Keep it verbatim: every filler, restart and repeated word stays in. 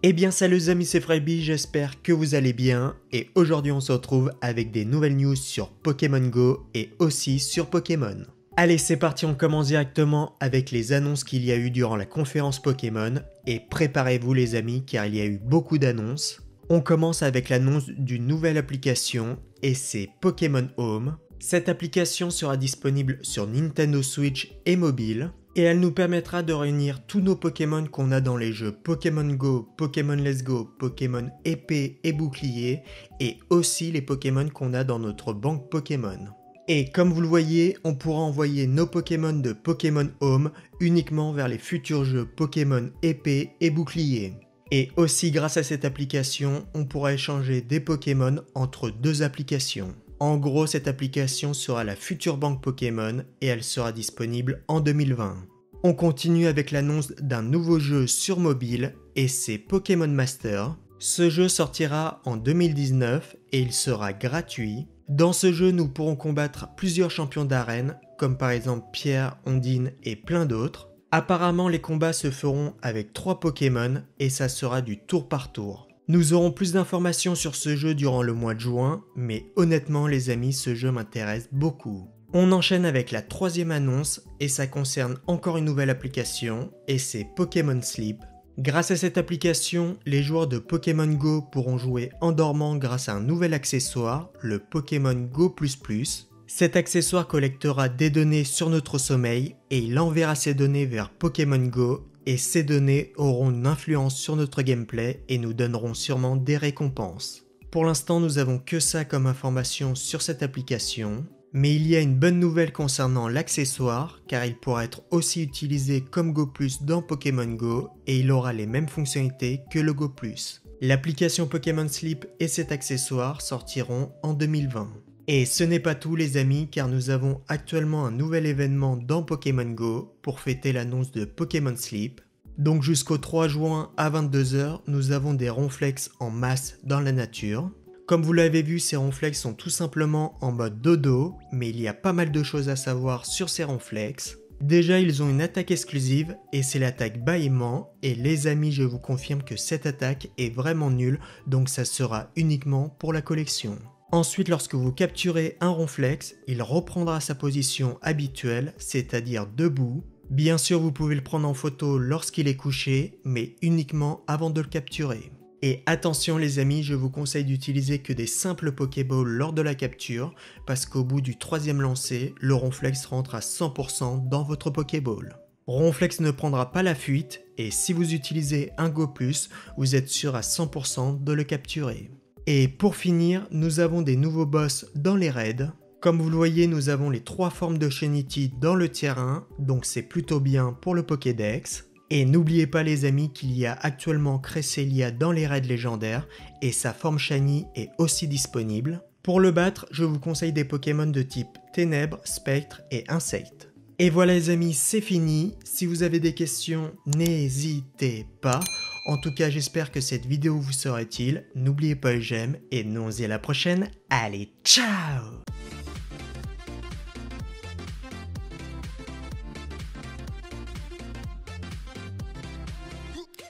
Eh bien salut les amis, c'est Fredby, j'espère que vous allez bien et aujourd'hui on se retrouve avec des nouvelles news sur Pokémon Go et aussi sur Pokémon. Allez c'est parti, on commence directement avec les annonces qu'il y a eu durant la conférence Pokémon et préparez-vous les amis car il y a eu beaucoup d'annonces. On commence avec l'annonce d'une nouvelle application et c'est Pokémon Home. Cette application sera disponible sur Nintendo Switch et mobile. Et elle nous permettra de réunir tous nos Pokémon qu'on a dans les jeux Pokémon Go, Pokémon Let's Go, Pokémon Épée et Bouclier, et aussi les Pokémon qu'on a dans notre banque Pokémon. Et comme vous le voyez, on pourra envoyer nos Pokémon de Pokémon Home uniquement vers les futurs jeux Pokémon Épée et Bouclier. Et aussi grâce à cette application, on pourra échanger des Pokémon entre deux applications. En gros, cette application sera la future banque Pokémon et elle sera disponible en deux mille vingt. On continue avec l'annonce d'un nouveau jeu sur mobile et c'est Pokémon Master. Ce jeu sortira en deux mille dix-neuf et il sera gratuit. Dans ce jeu, nous pourrons combattre plusieurs champions d'arène comme par exemple Pierre, Ondine et plein d'autres. Apparemment, les combats se feront avec trois Pokémon et ça sera du tour par tour. Nous aurons plus d'informations sur ce jeu durant le mois de juin, mais honnêtement les amis, ce jeu m'intéresse beaucoup. On enchaîne avec la troisième annonce et ça concerne encore une nouvelle application et c'est Pokémon Sleep. Grâce à cette application, les joueurs de Pokémon Go pourront jouer en dormant grâce à un nouvel accessoire, le Pokémon Go plus plus. Cet accessoire collectera des données sur notre sommeil et il enverra ces données vers Pokémon Go. Et ces données auront une influence sur notre gameplay et nous donneront sûrement des récompenses. Pour l'instant, nous avons que ça comme information sur cette application, mais il y a une bonne nouvelle concernant l'accessoire, car il pourra être aussi utilisé comme Go plus dans Pokémon Go et il aura les mêmes fonctionnalités que le Go plus. L'application Pokémon Sleep et cet accessoire sortiront en deux mille vingt. Et ce n'est pas tout les amis car nous avons actuellement un nouvel événement dans Pokémon Go pour fêter l'annonce de Pokémon Sleep. Donc jusqu'au trois juin à vingt-deux heures, nous avons des ronflex en masse dans la nature. Comme vous l'avez vu, ces ronflex sont tout simplement en mode dodo, mais il y a pas mal de choses à savoir sur ces ronflex. Déjà ils ont une attaque exclusive et c'est l'attaque bâillement et les amis je vous confirme que cette attaque est vraiment nulle donc ça sera uniquement pour la collection. Ensuite, lorsque vous capturez un ronflex, il reprendra sa position habituelle, c'est-à-dire debout. Bien sûr, vous pouvez le prendre en photo lorsqu'il est couché, mais uniquement avant de le capturer. Et attention les amis, je vous conseille d'utiliser que des simples Pokéballs lors de la capture, parce qu'au bout du troisième lancer, le ronflex rentre à cent pour cent dans votre Pokéball. Ronflex ne prendra pas la fuite, et si vous utilisez un Go plus, vous êtes sûr à cent pour cent de le capturer. Et pour finir, nous avons des nouveaux boss dans les raids. Comme vous le voyez, nous avons les trois formes de Shenity dans le tier un, donc c'est plutôt bien pour le Pokédex. Et n'oubliez pas les amis qu'il y a actuellement Cresselia dans les raids légendaires et sa forme Shiny est aussi disponible. Pour le battre, je vous conseille des Pokémon de type Ténèbres, Spectre et Insecte. Et voilà les amis, c'est fini. Si vous avez des questions, n'hésitez pas. En tout cas, j'espère que cette vidéo vous sera utile. N'oubliez pas le j'aime et nous on se dit à la prochaine. Allez, ciao!